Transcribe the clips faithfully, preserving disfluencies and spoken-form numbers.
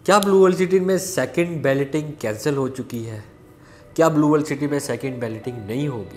क्या blue world city में second balloting cancel हो चुकी है? क्या ब्लू वर्ल्ड सिटी में सेकंड बैलेटिंग नहीं होगी?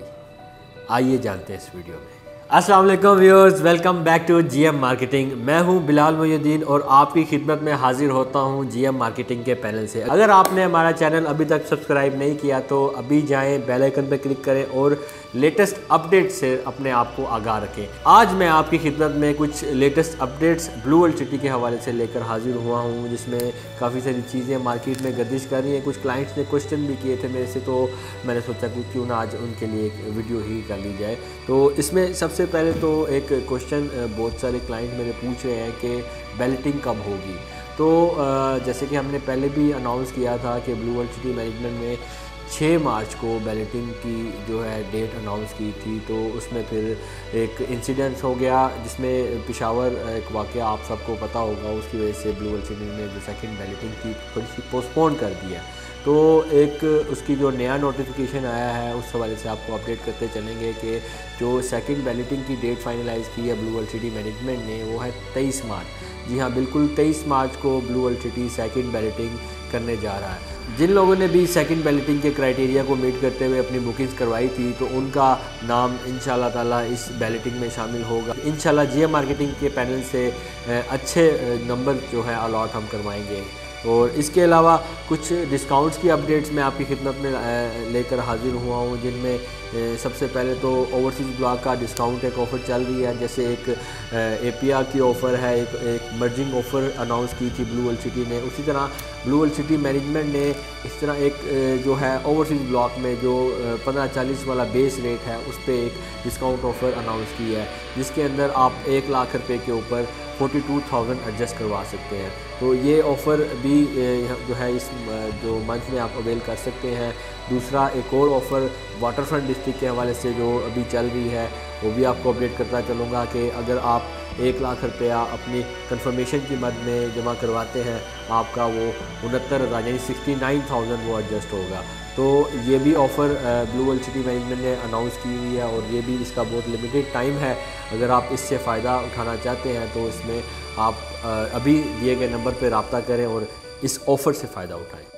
आइए जानते हैं इस वीडियो में। अस्सलाम वालेकुम viewers, welcome back to GM marketing. मैं हूं बिलाल मोइनुद्दीन और आपकी खिदमत में हाजिर होता हूं जीएम मार्केटिंग के पैनल से। अगर आपने हमारा चैनल अभी तक सब्सक्राइब नहीं किया तो अभी जाएं, बेल आइकन पर क्लिक करें और लेटेस्ट अपडेट से अपने आप को आगाह रखें। आज मैं आपकी खिदमत में कुछ latest updates blue world city के हवाले से लेकर हाजिर हुआ हूँ, जिसमें काफ़ी सारी चीज़ें मार्केट में गर्दिश कर रही हैं। कुछ क्लाइंट्स ने क्वेश्चन भी किए थे मेरे से, तो मैंने सोचा कि क्यों ना आज उनके लिए एक वीडियो ही कर ली जाए। तो इसमें सबसे पहले तो एक क्वेश्चन बहुत सारे क्लाइंट मेरे पूछ रहे हैं कि बैलेटिंग कब होगी। तो जैसे कि हमने पहले भी अनाउंस किया था कि ब्लू वर्ल्ड सिटी मैनेजमेंट में छह मार्च को बैलेटिंग की जो है डेट अनाउंस की थी, तो उसमें फिर एक इंसिडेंस हो गया जिसमें पेशावर एक वाक़या आप सबको पता होगा, उसकी वजह से ब्लू वर्ल्ड सिटी ने जो सेकंड बैलेटिंग थी थोड़ी सी पोस्टपोन कर दिया। तो एक उसकी जो नया नोटिफिकेशन आया है उस हवाले से आपको अपडेट करते चलेंगे कि जो सेकंड बैलेटिंग की डेट फाइनलाइज़ की है ब्लू वर्ल्ड सिटी मैनेजमेंट ने, वो है तेईस मार्च। जी हाँ, बिल्कुल तेईस मार्च को blue world city second balloting करने जा रहा है। जिन लोगों ने भी सेकंड बैलेटिंग के क्राइटेरिया को मीट करते हुए अपनी बुकिंग्स करवाई थी, तो उनका नाम इंशाल्लाह ताला इस बैलेटिंग में शामिल होगा। इंशाल्लाह जीएम मार्केटिंग के पैनल से अच्छे नंबर जो है अलॉट हम करवाएंगे। और इसके अलावा कुछ डिस्काउंट्स की अपडेट्स मैं आपकी खिदमत में लेकर हाजिर हुआ हूँ, जिनमें सबसे पहले तो ओवरसीज़ ब्लॉक का डिस्काउंट एक ऑफ़र चल रही है। जैसे एक एपीआर की ऑफ़र है, एक एक मर्जिंग ऑफ़र अनाउंस की थी ब्लू वर्ल्ड सिटी ने। उसी तरह ब्लू वर्ल्ड सिटी मैनेजमेंट ने इस तरह एक जो है ओवरसीज़ ब्लॉक में जो पंद्रह चालीस वाला बेस रेट है उस पर एक डिस्काउंट ऑफ़र अनाउंस की है, जिसके अंदर आप एक लाख रुपये के ऊपर फोर्टी टू थाउजेंड एडजस्ट करवा सकते हैं। तो ये ऑफ़र भी जो है इस जो मंथ में आप अवेल कर सकते हैं। दूसरा एक और ऑफ़र वाटर फ्रंट डिस्ट्रिक्ट के हवाले से जो अभी चल रही है, वो भी आपको अपडेट करता चलूँगा कि अगर आप एक लाख रुपया अपनी कंफर्मेशन की मद में जमा करवाते हैं, आपका वो उनहत्तर हज़ार यानी सिक्सटी नाइन थाउजेंड वो एडजस्ट होगा। तो ये भी offer blue world city management ने अनाउंस की हुई है और ये भी इसका बहुत लिमिटेड टाइम है। अगर आप इससे फ़ायदा उठाना चाहते हैं तो इसमें आप अभी दिए गए नंबर पर रब्ता करें और इस ऑफ़र से फ़ायदा उठाएं।